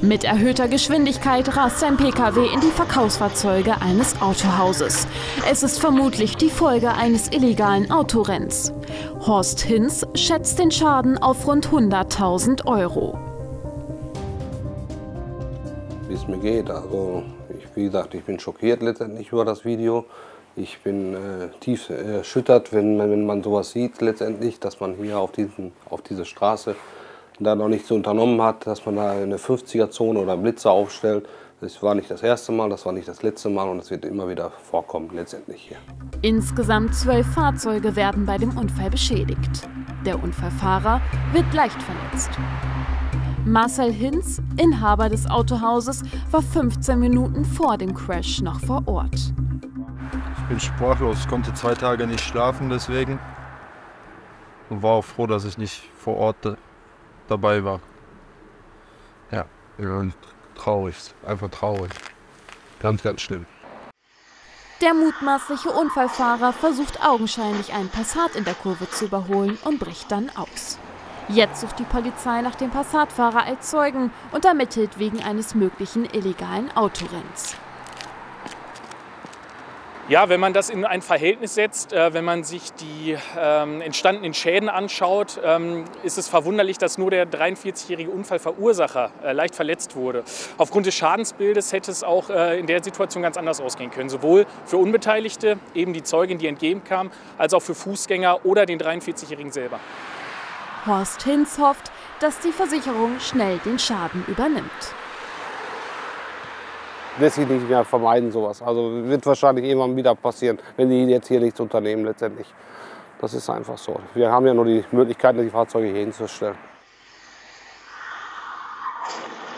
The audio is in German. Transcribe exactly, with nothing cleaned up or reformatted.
Mit erhöhter Geschwindigkeit rast ein Pkw in die Verkaufsfahrzeuge eines Autohauses. Es ist vermutlich die Folge eines illegalen Autorenns. Horst Hinz schätzt den Schaden auf rund hunderttausend Euro. Wie es mir geht, also ich, wie gesagt, ich bin schockiert letztendlich über das Video. Ich bin äh, tief erschüttert, wenn, wenn man sowas sieht letztendlich, dass man hier auf, diesen, auf diese Straße da noch nichts unternommen hat, dass man da eine fünfziger-Zone oder Blitzer aufstellt. Das war nicht das erste Mal, das war nicht das letzte Mal und es wird immer wieder vorkommen letztendlich hier. Insgesamt zwölf Fahrzeuge werden bei dem Unfall beschädigt. Der Unfallfahrer wird leicht verletzt. Marcel Hinz, Inhaber des Autohauses, war fünfzehn Minuten vor dem Crash noch vor Ort. Ich bin sprachlos, ich konnte zwei Tage nicht schlafen deswegen und war auch froh, dass ich nicht vor Ort dabei war. Ja, und traurig, einfach traurig. Ganz, ganz schlimm. Der mutmaßliche Unfallfahrer versucht augenscheinlich einen Passat in der Kurve zu überholen und bricht dann aus. Jetzt sucht die Polizei nach dem Passatfahrer als Zeugen und ermittelt wegen eines möglichen illegalen Autorenns. Ja, wenn man das in ein Verhältnis setzt, äh, wenn man sich die ähm, entstandenen Schäden anschaut, ähm, ist es verwunderlich, dass nur der dreiundvierzigjährige Unfallverursacher äh, leicht verletzt wurde. Aufgrund des Schadensbildes hätte es auch äh, in der Situation ganz anders ausgehen können. Sowohl für Unbeteiligte, eben die Zeugin, die entgegenkam, als auch für Fußgänger oder den dreiundvierzigjährigen selber. Horst Hinz hofft, dass die Versicherung schnell den Schaden übernimmt. Lässt sich nicht mehr vermeiden, sowas. Also wird wahrscheinlich irgendwann wieder passieren, wenn die jetzt hier nichts unternehmen letztendlich. Das ist einfach so. Wir haben ja nur die Möglichkeit, die Fahrzeuge hier hinzustellen.